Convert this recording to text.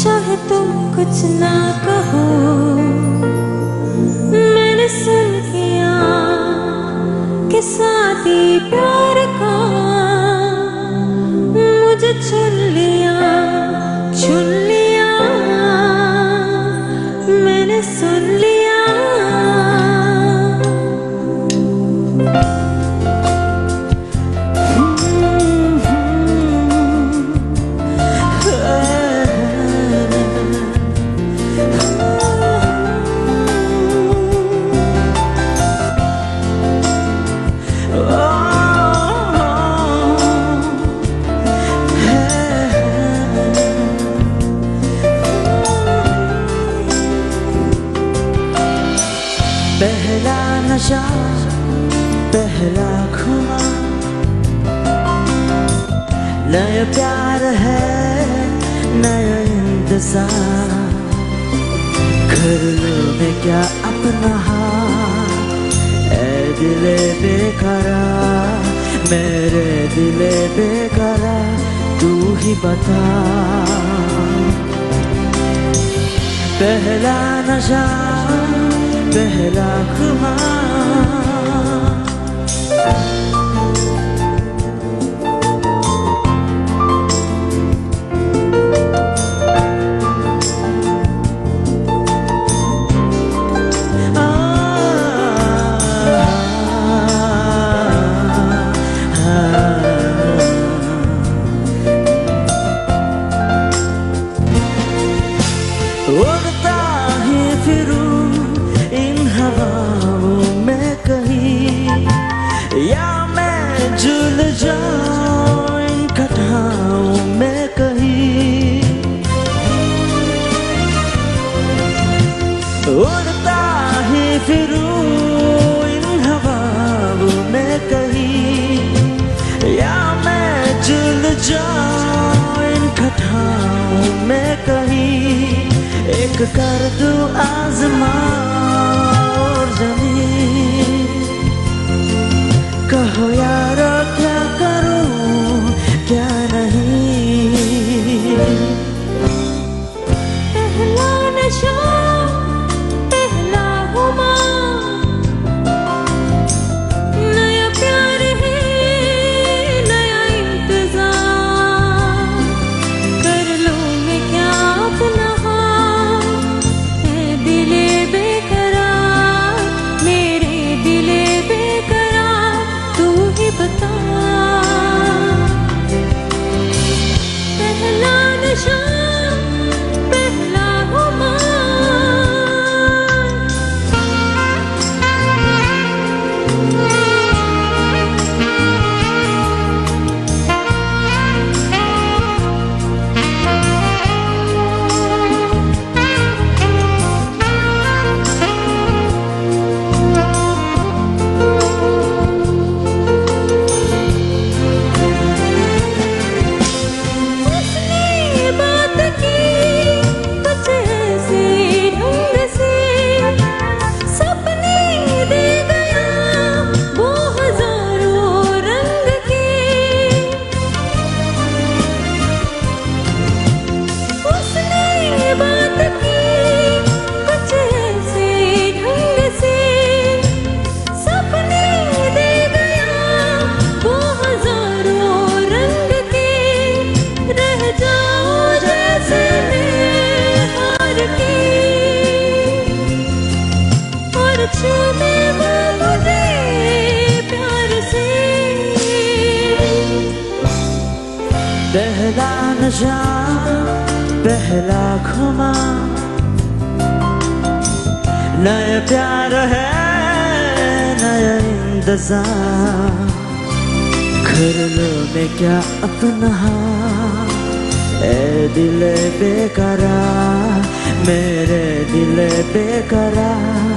चाहे तुम कुछ ना कहो, मैंने सुन किया कि शादी प्यार का, मुझे चुन लिया मैंने सुन लिया। पहला नशा पहला खुमार, नया प्यार है नया इंतजार, कर लो मैं क्या अपना हाथ, ऐ दिले बेकरार, मेरे दिले बेकरार, तू ही बता। पहला नशा पहला खुमार, उड़ता ही फिरूं इन हवाओं में कहीं, या मैं झूल जाऊं इन कटाओं में कहीं। उड़ता ही फिरूं इन हवाओं में कहीं, या मैं झूल जाऊं इन कटाओं में कहीं। एक कर दूं आज़मां और ज़मीं, कहो यारो क्या करूं क्या नहीं। पहला नशा पहला खुमार, नया प्यार है नया इंतजार, कर लो मैं क्या अपना हाथ, है दिले बेकरार, मेरे दिले बेकरार, तू ही बता। पहला नशा पहला खुमार। उसने बात की कुछ ऐसे ढंग से, सपने दे गया वो हजारों रंग के। उसने बात की कुछ ऐसे ढंग से, सपने दे गया वो हजारों रंग के। रह जाओ जैसे मैं हार के, और छूने वो मुझे प्यार से। पहला नशा पहला खुमार, नया प्यार है नया इंतजार, कर लो मैं क्या अपना हाथ, ऐ दिले बेकरार, मेरे दिले बेकरार,